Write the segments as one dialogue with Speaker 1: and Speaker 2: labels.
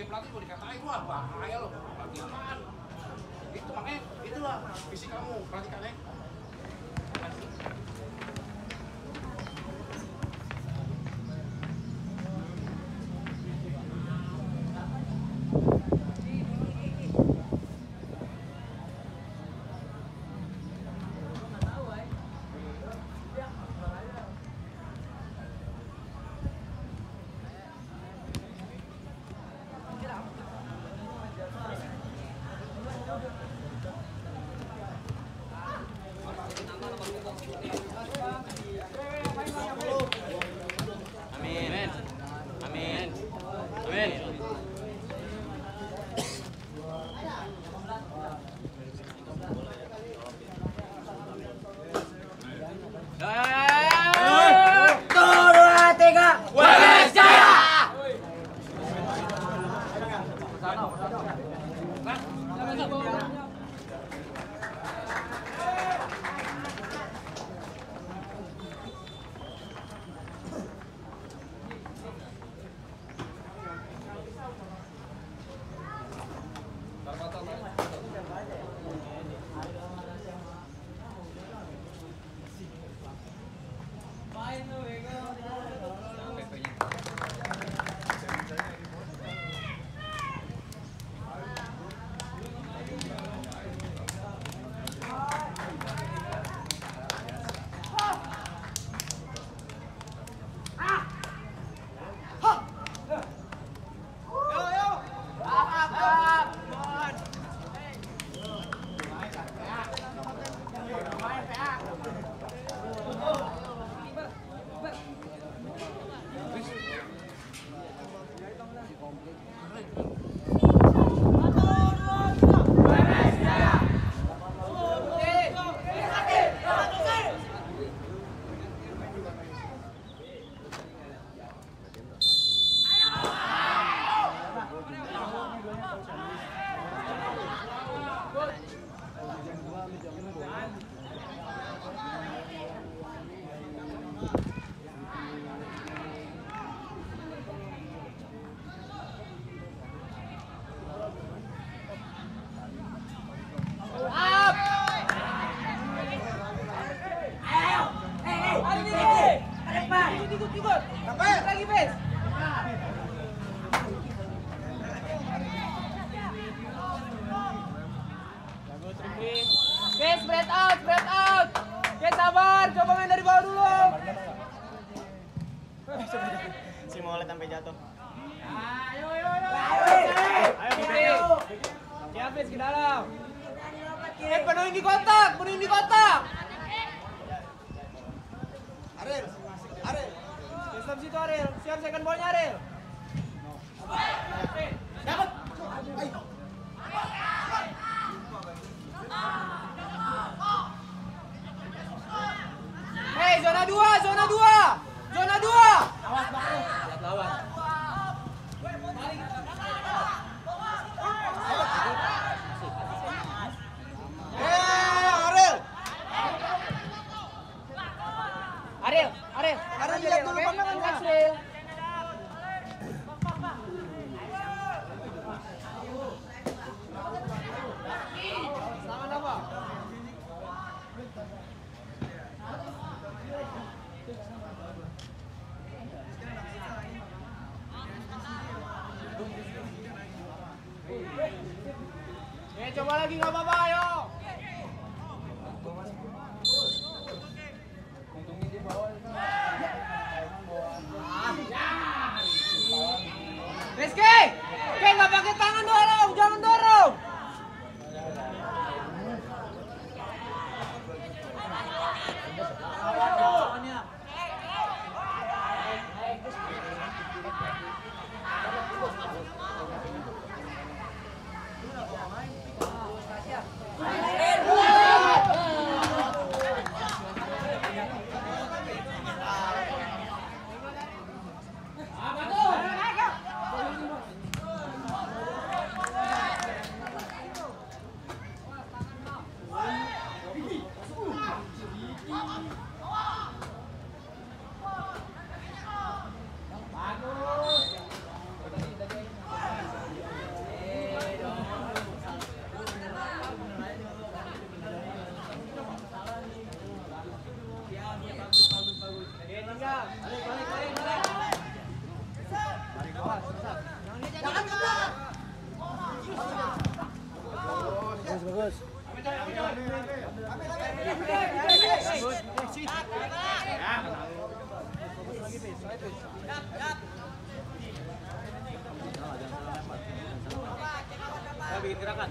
Speaker 1: pelatih gue dikatain, wah bahaya loh, pelatih apaan? Itu makanya, itulah visi kamu, perhatikan ya.
Speaker 2: Spread out. Oke, sabar, coba main dari bawah dulu.
Speaker 3: Si Molet sampai jatuh.
Speaker 2: Ayo. Siapin ke dalam. Penuhin di kotak.
Speaker 3: Ariel.
Speaker 2: Stop situ Ariel. Siap second ball-nya Ariel.
Speaker 3: Dapat.
Speaker 2: Hei, zona 2. Awas banget. Lihat lawan. Ariel lihat dulu pandangannya. Selamat apa? Coba lagi nggak apa-apa, ayo. Rizky, nggak pakai tangan dorong, jangan dorong.
Speaker 3: Jangan ke belakang.
Speaker 4: Bagus.
Speaker 1: Bikin gerakan.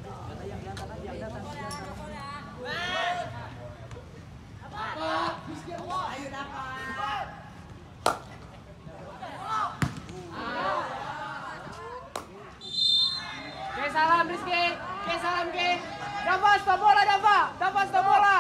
Speaker 2: Oke, salam Rizky. Oke, salam Ki. Dapat stop bola, dapat stop bola.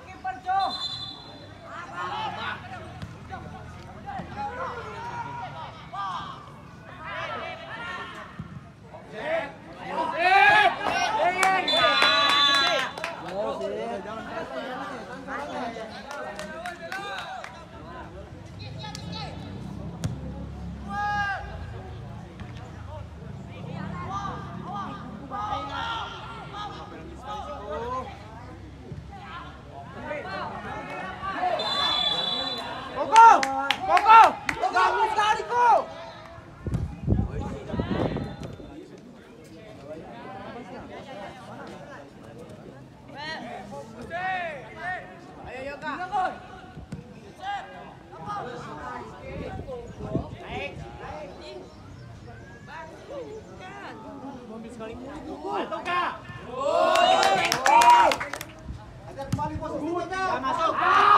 Speaker 2: Koko, bagus sekali kok. Ayo Yoga.
Speaker 3: Agar kembali posisinya.
Speaker 1: Masuk.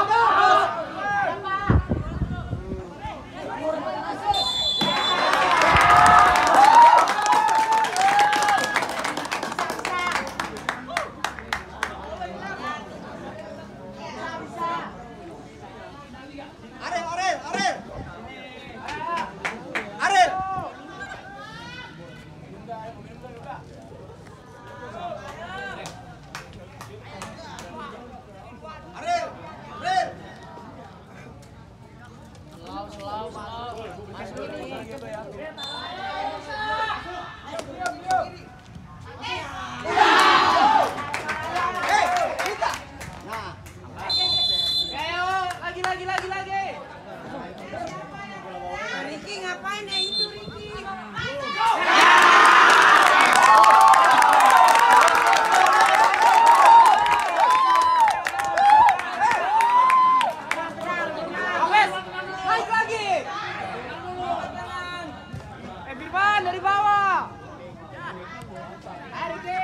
Speaker 1: Lagi.
Speaker 5: Ricky ngapain ya itu Ricky?
Speaker 2: Lagi. Firman dari bawah. Ayo Ricky.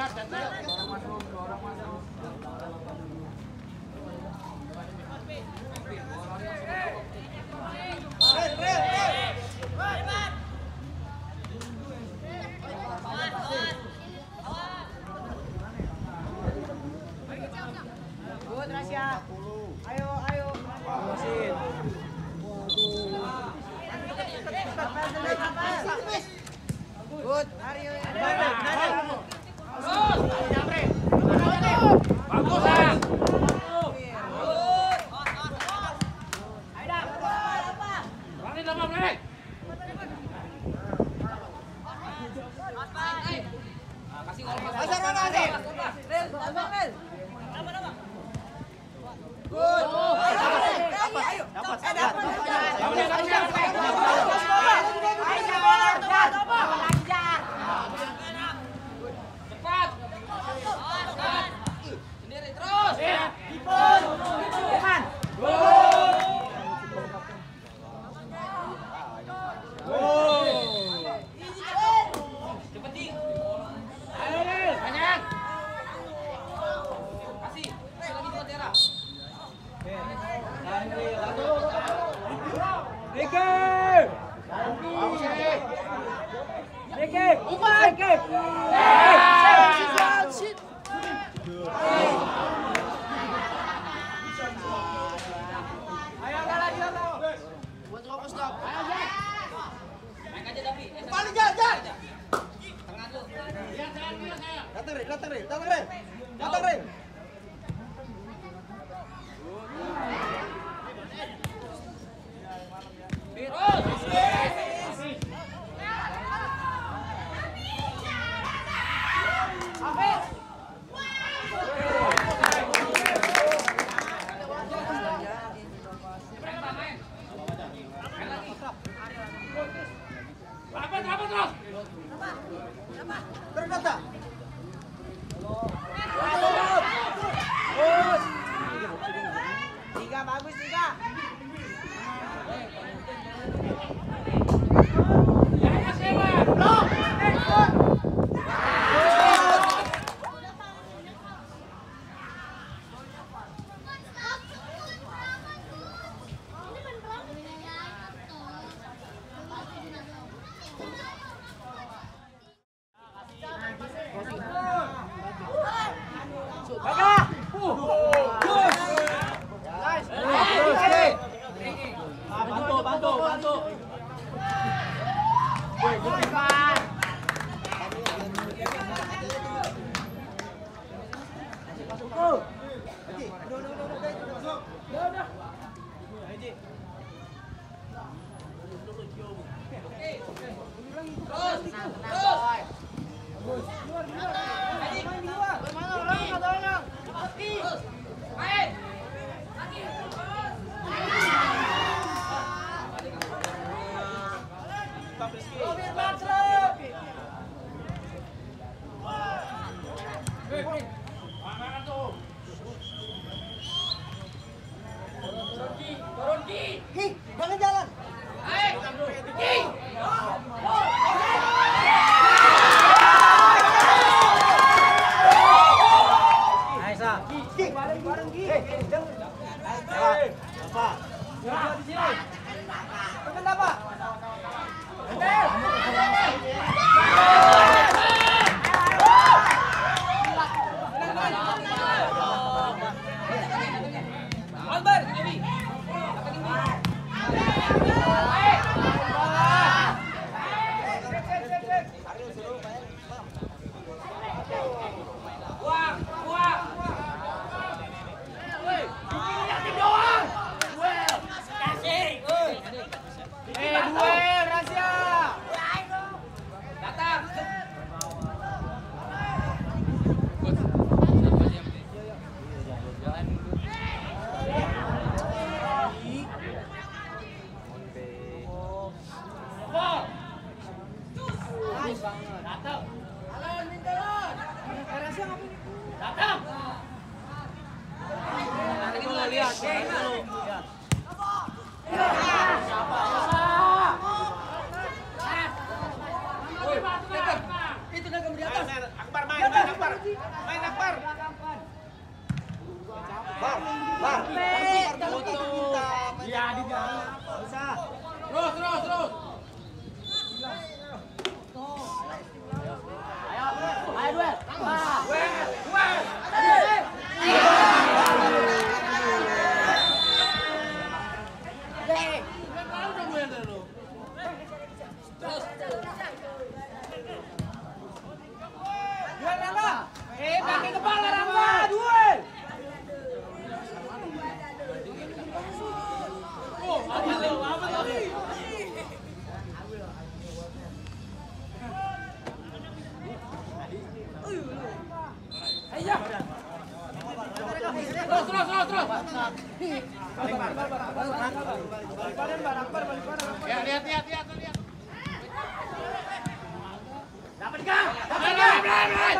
Speaker 1: lihat, center.
Speaker 2: Good, Rasya. Ayo, ayo.
Speaker 4: Wasit.
Speaker 2: Good, Aryo.
Speaker 1: Bagus, Ang. Berani lama, berani. Kasih gol. Cepat. Sendiri terus. Cepetin. Banyak. Kasih. Lagi buat Tera.
Speaker 4: Riki. Umar. Riki.
Speaker 1: Naik aja Davi.
Speaker 3: Paling jajan.
Speaker 1: Tengah tuh. Lihat saya.
Speaker 3: Datang, Ril. Datang, Ril. Terus datang.
Speaker 2: Tiga bagus, tiga.
Speaker 4: Bantu.
Speaker 3: Ki, jangan jalan. Ki, bareng Ki. Apa? Di sini. Kenapa? Akbar main, Akbar.
Speaker 2: Kaki kepala Rangga, duel. Terus.
Speaker 1: Ya, lihat.
Speaker 2: Dapat kan?